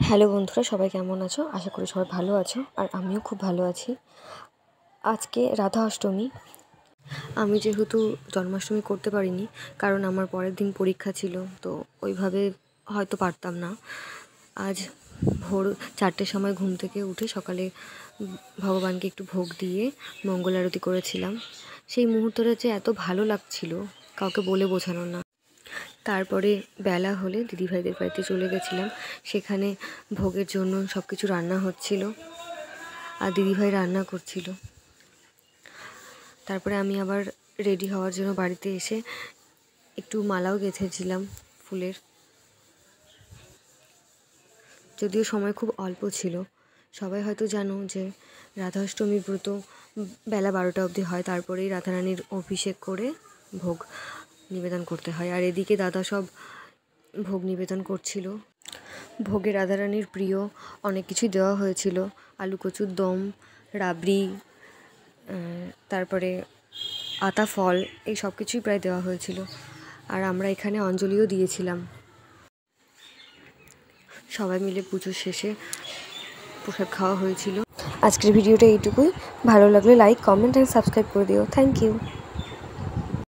Hello বন্ধুরা, সবাই কেমন আছো? আশা করি সবাই ভালো আছো, আর আমিও খুব ভালো আছি। আজকে রাধা অষ্টমী। আমি যেহেতু জন্মাষ্টমী করতে পারিনি, কারণ আমার পরের দিন পরীক্ষা ছিল, তো ওইভাবে হয়তো পারতাম না। আজ ভোর 4টের সময় ঘুম থেকে উঠে সকালে ভগবানকে একটু ভোগ দিয়ে মঙ্গল আরতি করেছিলাম। সেই মুহূর্তটা যে এত ভালো লাগছিল, কাউকে বলে বোঝানো না। তারপরে বেলা হলে দিদিভাইদের বাড়িতে চলে গেছিলাম। সেখানে ভোগের জন্য সব কিছু রান্না হচ্ছিল, আর দিদিভাই রান্না করছিল। তারপরে আমি আবার রেডি হওয়ার জন্য বাড়িতে এসে একটু মালাও গেঁথেছিলাম ফুলের, যদিও সময় খুব অল্প ছিল। সবাই হয়তো জানো যে রাধাষ্টমী ব্রত বেলা 12টা অবধি হয়, তারপরেই রাধারানীর অভিষেক করে ভোগ নিবেদন করতে হয়। আর এদিকে দাদা সব ভোগ নিবেদন করছিল। ভোগে রাধারানীর প্রিয় অনেক কিছুই দেওয়া হয়েছিল, আলু কচুর দম, রাবড়ি, তারপরে আতা ফল, এই সব কিছুই প্রায় দেওয়া হয়েছিল। আর আমরা এখানে অঞ্জলিও দিয়েছিলাম। সবাই মিলে পুজোর শেষে প্রসাদ খাওয়া হয়েছিল। আজকের ভিডিওটা এইটুকুই। ভালো লাগলে লাইক, কমেন্ট অ্যান্ড সাবস্ক্রাইব করে দিও। Thank you.